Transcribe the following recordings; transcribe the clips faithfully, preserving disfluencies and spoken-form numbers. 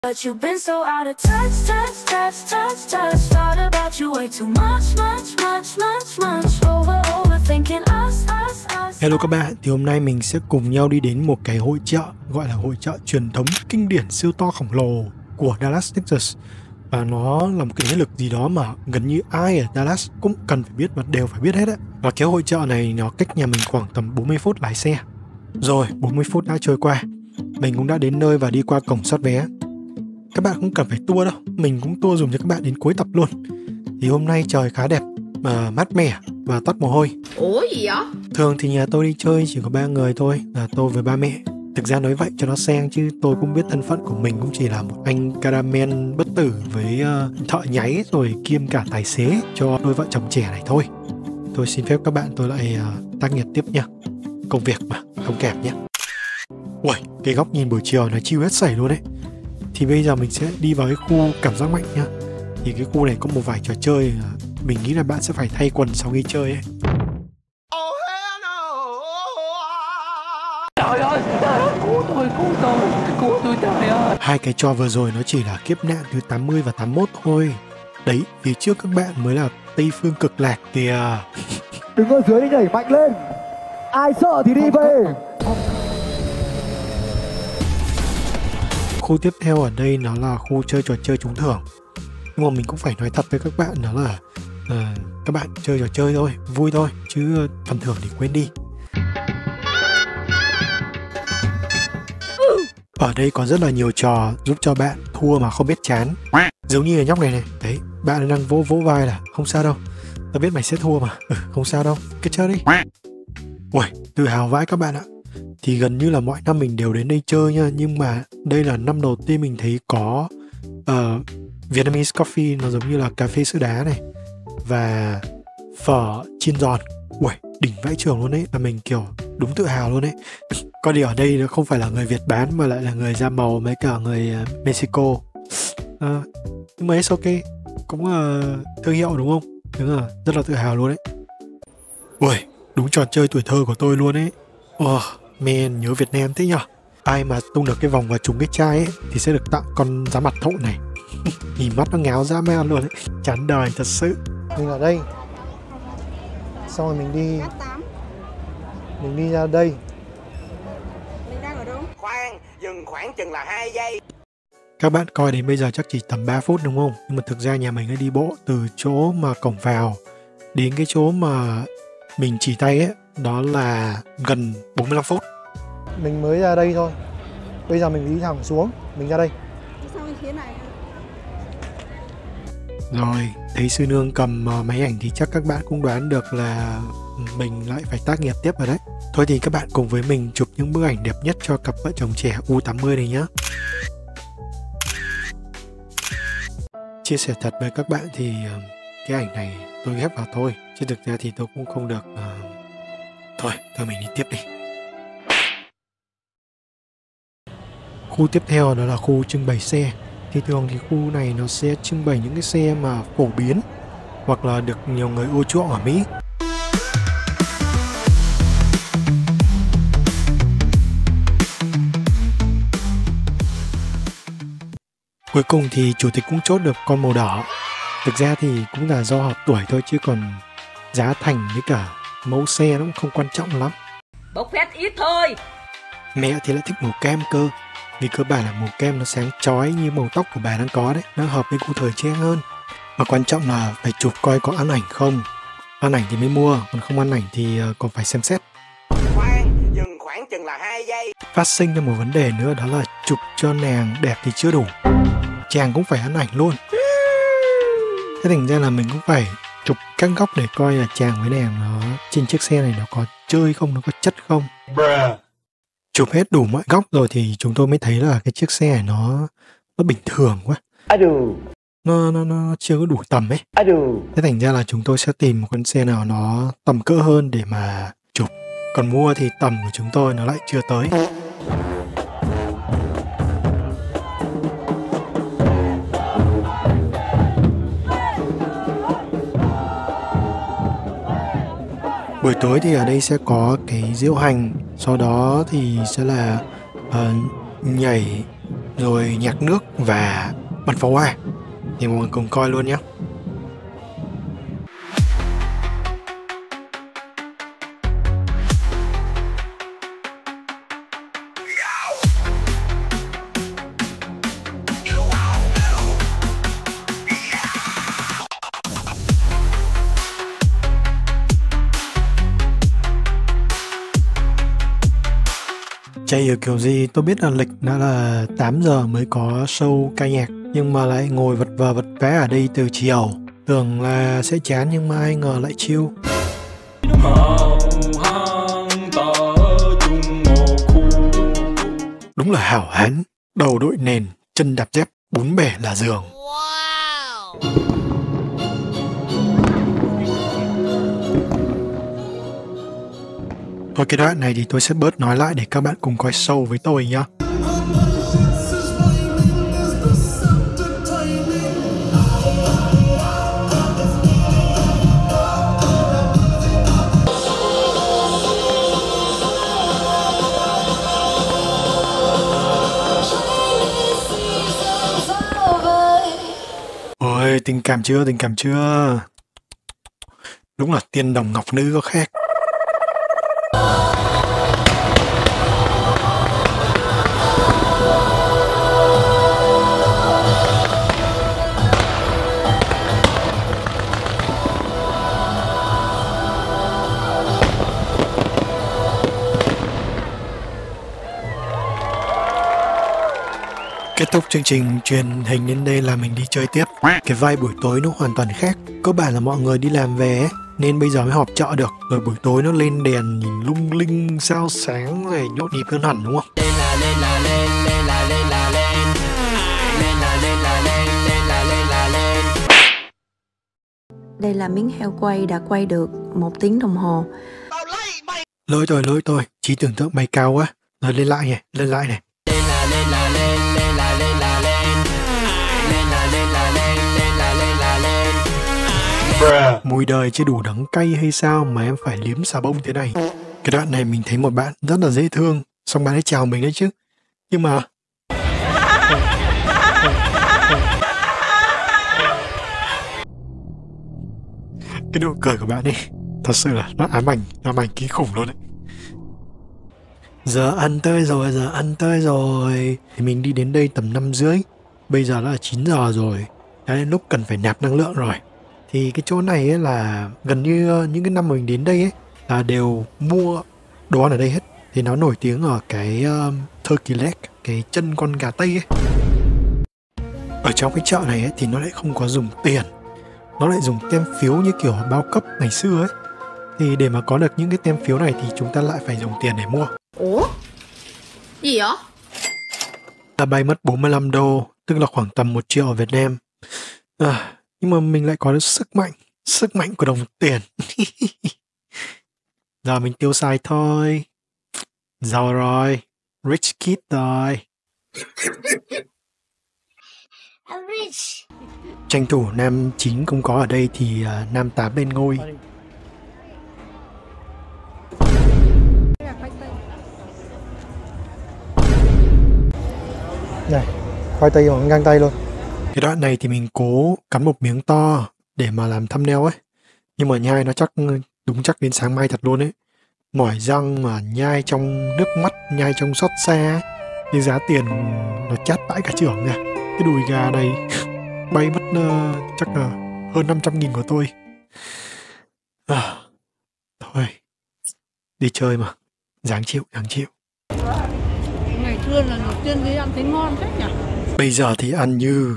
But you've been so out of touch, touch, touch, touch, touch. Thought about you way too much, much, much, much, much. Over, overthinking us, us, us. Hello các bạn, thì hôm nay mình sẽ cùng nhau đi đến một cái hội chợ gọi là hội chợ truyền thống kinh điển siêu to khổng lồ của Dallas, Texas. Và nó là một cái thế lực gì đó mà gần như ai ở Dallas cũng cần phải biết và đều phải biết hết á. Và cái hội chợ này nó cách nhà mình khoảng tầm bốn mươi phút lái xe. Rồi, bốn mươi phút đã trôi qua. Mình cũng đã đến nơi và đi qua cổng soát vé. Các bạn không cần phải tour đâu, mình cũng tour dùng cho các bạn đến cuối tập luôn. Thì hôm nay trời khá đẹp, mà mát mẻ và toát mồ hôi. Ủa gì vậy? Thường thì nhà tôi đi chơi chỉ có ba người thôi, là tôi với ba mẹ. Thực ra nói vậy cho nó sang chứ tôi cũng biết thân phận của mình cũng chỉ là một anh caramel bất tử với uh, thợ nháy rồi kiêm cả tài xế cho đôi vợ chồng trẻ này thôi. Tôi xin phép các bạn tôi lại uh, tác nghiệp tiếp nha. Công việc mà, không kẹp nhé. Ui, cái góc nhìn buổi chiều nó chill hết sảy luôn đấy. Thì bây giờ mình sẽ đi vào cái khu cảm giác mạnh nhá. Thì cái khu này có một vài trò chơi, mình nghĩ là bạn sẽ phải thay quần sau khi chơi ấy. Trời ơi, trời ơi, cứu tôi, cứu tôi, cứu tôi trời ơi. Hai cái trò vừa rồi nó chỉ là kiếp nạn thứ tám mươi và tám mươi mốt thôi. Đấy, phía trước các bạn mới là Tây Phương Cực Lạc kìa. Đứng ở dưới đi, nhảy mạnh lên. Ai sợ thì đi về. Khu tiếp theo ở đây nó là khu chơi trò chơi trúng thưởng. Nhưng mà mình cũng phải nói thật với các bạn đó là uh, các bạn chơi trò chơi thôi, vui thôi, chứ phần thưởng thì quên đi. Ở đây có rất là nhiều trò giúp cho bạn thua mà không biết chán. Giống như là nhóc này này, đấy, bạn đang vỗ vỗ vai là không sao đâu, tao biết mày sẽ thua mà, ừ, không sao đâu, cứ chơi đi. Ui, tự hào vãi các bạn ạ. Thì gần như là mọi năm mình đều đến đây chơi nha. Nhưng mà đây là năm đầu tiên mình thấy có uh, Vietnamese coffee, nó giống như là cà phê sữa đá này, và phở chiên giòn. Ui, đỉnh vãi trường luôn đấy. Là mình kiểu đúng tự hào luôn đấy. Có điều ở đây nó không phải là người Việt bán, mà lại là người da màu mấy cả người uh, Mexico. uh, Nhưng mà it's ok, cũng là uh, thương hiệu đúng không? Đúng là rất là tự hào luôn đấy. Ui, đúng trò chơi tuổi thơ của tôi luôn ấy. Oh, man, nhớ Việt Nam thế nhở. Ai mà tung được cái vòng vào trúng cái chai ấy thì sẽ được tặng con giá mặt thụ này. Nhìn mắt nó ngáo dã man luôn ấy. Chán đời thật sự. Mình ở đây, xong rồi mình đi Mình đi ra đây. Mình đang ở đâu? Khoan, dừng khoảng chừng là hai giây. Các bạn coi đến bây giờ chắc chỉ tầm ba phút đúng không? Nhưng mà thực ra nhà mình đã đi bộ từ chỗ mà cổng vào đến cái chỗ mà mình chỉ tay ấy, đó là gần bốn mươi lăm phút. Mình mới ra đây thôi. Bây giờ mình đi thẳng xuống, mình ra đây. Sao bên phía này? Rồi, thấy sư nương cầm máy ảnh thì chắc các bạn cũng đoán được là mình lại phải tác nghiệp tiếp rồi đấy. Thôi thì các bạn cùng với mình chụp những bức ảnh đẹp nhất cho cặp vợ chồng trẻ U tám mươi này nhé. Chia sẻ thật với các bạn thì cái ảnh này tôi ghép vào thôi, chứ thực ra thì tôi cũng không được. uh... Thôi, thôi mình đi tiếp đi. Khu tiếp theo đó là khu trưng bày xe. Thì thường thì khu này nó sẽ trưng bày những cái xe mà phổ biến hoặc là được nhiều người ưa chuộng ở Mỹ. Cuối cùng thì chủ tịch cũng chốt được con màu đỏ. Thực ra thì cũng là do hợp tuổi thôi, chứ còn giá thành với cả mẫu xe nó cũng không quan trọng lắm. Bốc phét ít thôi. Mẹ thì lại thích màu cam cơ. Vì cơ bản là màu kem nó sáng chói như màu tóc của bà đang có đấy. Nó hợp với gu thời trang hơn. Mà quan trọng là phải chụp coi có ăn ảnh không. Ăn ảnh thì mới mua, còn không ăn ảnh thì còn phải xem xét. Khoan, dừng khoảng chừng là hai giây. Phát sinh ra một vấn đề nữa, đó là chụp cho nàng đẹp thì chưa đủ, chàng cũng phải ăn ảnh luôn. Thế thành ra là mình cũng phải chụp các góc để coi là chàng với nàng nó trên chiếc xe này nó có chơi không, nó có chất không. Bruh. Chụp hết đủ mọi góc rồi thì chúng tôi mới thấy là cái chiếc xe này nó nó bình thường quá. Nó, nó, nó chưa có đủ tầm ấy. Thế thành ra là chúng tôi sẽ tìm một con xe nào nó tầm cỡ hơn để mà chụp. Còn mua thì tầm của chúng tôi nó lại chưa tới. Buổi tối thì ở đây sẽ có cái diễu hành, sau đó thì sẽ là uh, nhảy rồi nhạc nước và bắn pháo hoa. Thì mọi người cùng coi luôn nhé. Chả hiểu kiểu gì tôi biết là lịch đã là tám giờ mới có show ca nhạc, nhưng mà lại ngồi vật vờ vật vé ở đây từ chiều. Tưởng là sẽ chán nhưng mà ai ngờ lại chill. Đúng là hảo hán, đầu đội nền, chân đạp dép, bốn bể là giường. Thôi cái đoạn này thì tôi sẽ bớt nói lại để các bạn cùng coi show với tôi nhá. Ôi, tình cảm chưa, tình cảm chưa. Đúng là tiên đồng ngọc nữ có khác. Kết thúc chương trình truyền hình đến đây là mình đi chơi tiếp. Cái vibe buổi tối nó hoàn toàn khác. Cơ bản là mọi người đi làm về ấy, nên bây giờ mới họp chợ được. Rồi buổi tối nó lên đèn nhìn lung linh sao sáng rồi nhộn nhịp hơn hẳn đúng không? Đây là miếng heo quay đã quay được một tiếng đồng hồ. Lỗi tôi, lỗi tôi, trí tưởng tượng bay cao quá. Rồi lên lại này, lên lại này. Mùi đời chưa đủ đắng cay hay sao mà em phải liếm xà bông thế này. Cái đoạn này mình thấy một bạn rất là dễ thương, xong bạn ấy chào mình đấy chứ. Nhưng mà cái nụ cười của bạn ấy thật sự là nó ám ảnh, nó ám ảnh kinh khủng luôn đấy. Giờ ăn tới rồi, giờ ăn tới rồi. Thì mình đi đến đây tầm năm rưỡi. Bây giờ là chín giờ rồi. Đã đến lúc cần phải nạp năng lượng rồi. Thì cái chỗ này ấy là gần như những cái năm mà mình đến đây ấy là đều mua đồ ăn ở đây hết. Thì nó nổi tiếng ở cái um, turkey leg, cái chân con gà Tây ấy. Ở trong cái chợ này ấy thì nó lại không có dùng tiền, nó lại dùng tem phiếu như kiểu bao cấp ngày xưa ấy. Thì để mà có được những cái tem phiếu này thì chúng ta lại phải dùng tiền để mua. Ủa? Gì vậy? Ta bay mất bốn mươi lăm đô, tức là khoảng tầm một triệu ở Việt Nam. À, nhưng mà mình lại có được sức mạnh, sức mạnh của đồng tiền. Giờ mình tiêu xài thôi. Giàu rồi, rich kid rồi. Tranh thủ nam chín không có ở đây thì uh, nam tám lên ngôi. Này, khoai tây bằng găng tay luôn. Cái đoạn này thì mình cố cắn một miếng to để mà làm thumbnail ấy. Nhưng mà nhai nó chắc đúng chắc đến sáng mai thật luôn ấy. Mỏi răng mà nhai trong nước mắt, nhai trong xót xa. Cái giá tiền nó chát bãi cả trưởng nha. Cái đùi gà này bay mất uh, chắc là hơn năm trăm nghìn của tôi. À, thôi, đi chơi mà. Dáng chịu, dáng chịu. Ngày trưa là đầu tiên đi ăn thấy ngon thế nhỉ? Bây giờ thì ăn như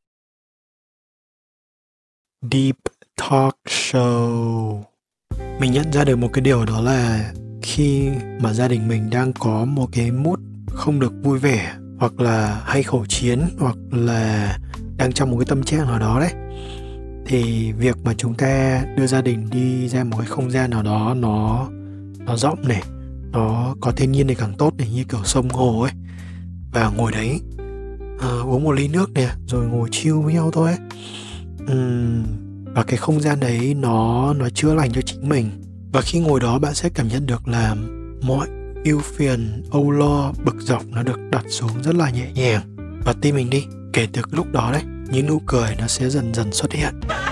Deep Talk Show. Mình nhận ra được một cái điều đó là khi mà gia đình mình đang có một cái mood không được vui vẻ, hoặc là hay khẩu chiến, hoặc là đang trong một cái tâm trạng nào đó đấy, thì việc mà chúng ta đưa gia đình đi ra một cái không gian nào đó nó nó rộng này, nó có thiên nhiên thì càng tốt này, như kiểu sông hồ ấy, và ngồi đấy à, uống một ly nước nè, rồi ngồi chill với nhau thôi ấy. Uhm, và cái không gian đấy nó nó chữa lành cho chính mình. Và khi ngồi đó bạn sẽ cảm nhận được là mọi ưu phiền, âu lo, bực dọc nó được đặt xuống rất là nhẹ nhàng. vào tim mình đi. Kể từ lúc đó đấy, những nụ cười nó sẽ dần dần xuất hiện.